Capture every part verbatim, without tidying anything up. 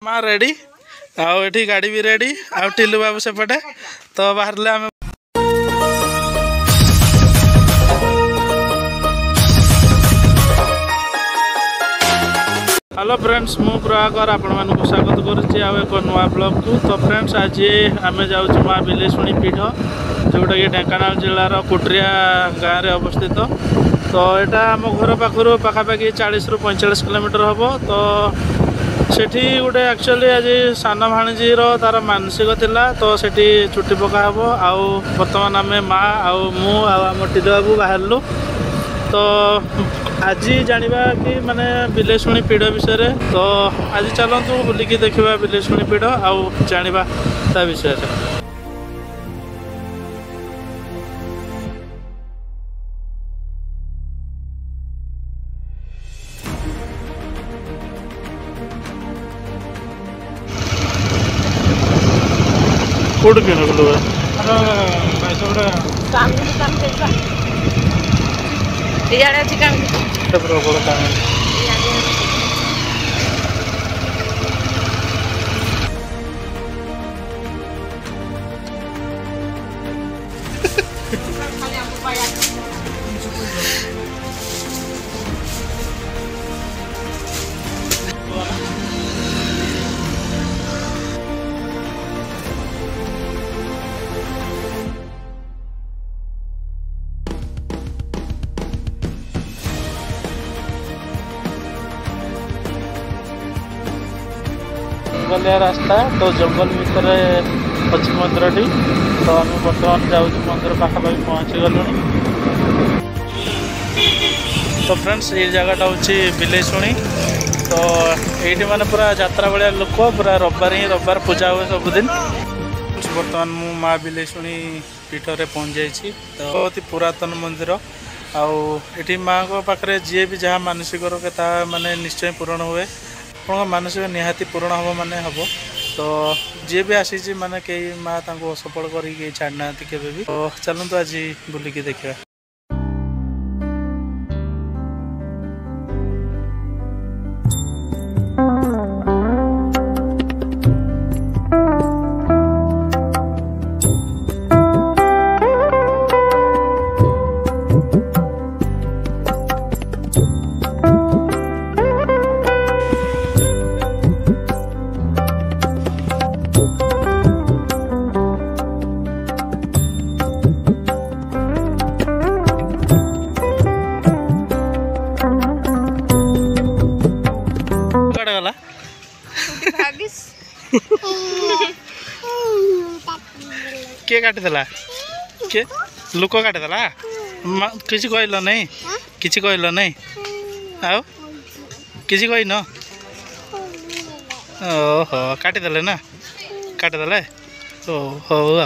माँ रेडी आठी गाड़ी भी रेडी आ टिलू बाबू सेपटे तो बाहर आम हेलो फ्रेंड्स मु प्रभाकर आपण मानक स्वागत करुच्ची आउ एक नुआ ब्लॉग को। तो फ्रेंड्स आज आम जाऊँ माँ बिलेशुणी पीठ जोटा कि ढेंकानाल जिलार कुटरिया गाँव में अवस्थित। तो यहाँ आम घर पाखर पाखापाखि चालीस रु पैंचाश किलोमीटर हम। तो सेठी गोटे एक्चुअली आज सान भाणीजीर तार मानसिक थिला तो सेठी चुटी पका हम। आउ बर्तमान आम माँ आउ मु आम टिलू बाबू बाहरलु। तो आज जानिबा कि माने बिलेशुणी पीठ विषय। तो आज चलतु बुलिकी देखा बिलेशुणी पीठ आउ जानिबा ता विषय। कोड के नगलो है अरे पैसा बड़ा काम काम करबा यार आज काम तो बड़ काम खाली आपको पाया जंगलिया रास्ता। तो जंगल भितर अच्छी मंदिर टी। तो आम बर्तमान जाऊँ मंदिर पाखापाखि पहुँची गलु। तो फ्रेंड्स ये जगहटा हूँ बिलेशुणी। तो ये माने पूरा यात्रा भाया लोक पूरा रविवार ही रविवार पूजा हुए सबुदिन। बर्तमान मु माँ बिलेशुणी पीठ में पहुँच जाइए। तो बहुत ही पुरातन मंदिर आउ ये माँ को पाखे जी भी जहाँ मानसिक रखे माने निश्चय पूरण हुए। आप मानसिक निहाती पूरण हम माने हम। तो जी भी आसी माने कई माँ असफल कर छाड़ना केवे भी। तो चलतु आज बुलिकी देखा। किए काटिदेला किए लुक काटिदेला किसी कहल नहीं किसी कहल नहीं आओ किसी कहन ओहो काटिदेले ना काटिदेले ओ हो आ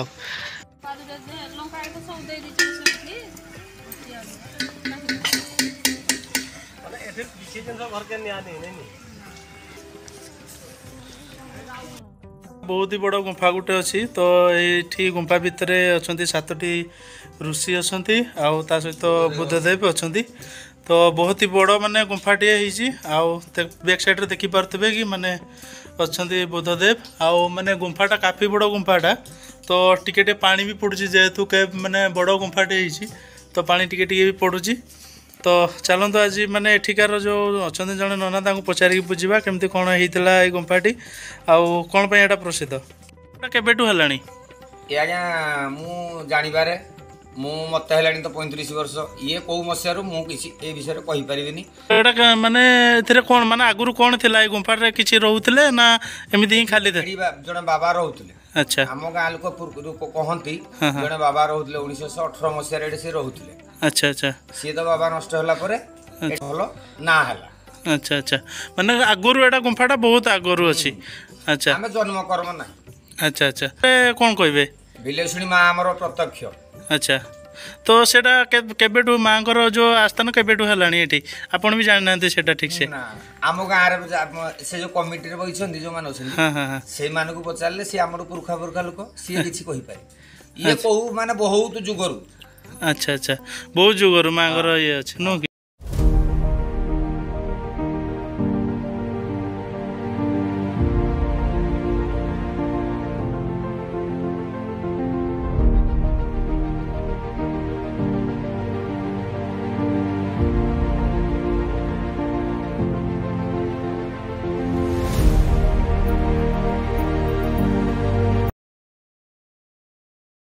बहुत ही बड़ा गुंफा गुटे अच्छी। तो ये गुंफा भितर अच्छा सातटी ऋषि अच्छा आउ ता सहित बुद्धदेव अच्छा। तो बहुत ही बड़ माने गुंफाटे आउ बैक साइड रे देखि पारथबे कि माने अच्छा बुद्धदेव आउ माने गुंफाटा काफी बड़ गुंफाटा। तो टिके टिके पानी भी पड़ुची जेहेतु के माने बड़ गुंफाटे तो पानी टिके टिके भी पड़ुची। तो चलतु आज माने एठिकार जो अच्छा जड़े नना तांको पचारिक बुझा केमती कौन होता है गुंफाटी आउ कौन पर यहाँ प्रसिद्ध केबेठू है आज्ञा मु जानिबारे मु मत है तो पैंतीस वर्ष ये कौ मसीह मुझे ए विषय कही पारिनी। एटा माने एथिरे कौन माने आगुरु कौन थिला ए गुंफा रे किछि रहउतले ना एमिति ही खाली थे जने बाबा रहउतले। अच्छा हम गाँ लोक कहती जने बाबा रहउतले उन्नीस सौ अठारह मसीह रे से रहउतले। अच्छा अच्छा सी तो बाबा नष्ट होला परे भलो ना हला। अच्छा अच्छा माने आगुरु एटा गुंफाटा बहुत आगुरु अछि। अच्छा हम जन्म कर्म ना। अच्छा अच्छा कौन कहबे बिलेशुणी माँ हमर प्रत्यक्ष। अच्छा तो सेटा केबेठू माँ जो आस्थान केबेठू हेलानी एठी आपण भी जान नांते सेटा ठीक से आम गाँव रे से जो कमिटी रे बइछन जो मान अछन हां हां से मान को पचारले से हमर पुरखा पुरखा लोक सी किछि कहि पारे ये कहू माने बहुत जुगरु। अच्छा अच्छा बहुत जुगरु मांगर ये अछि नो कि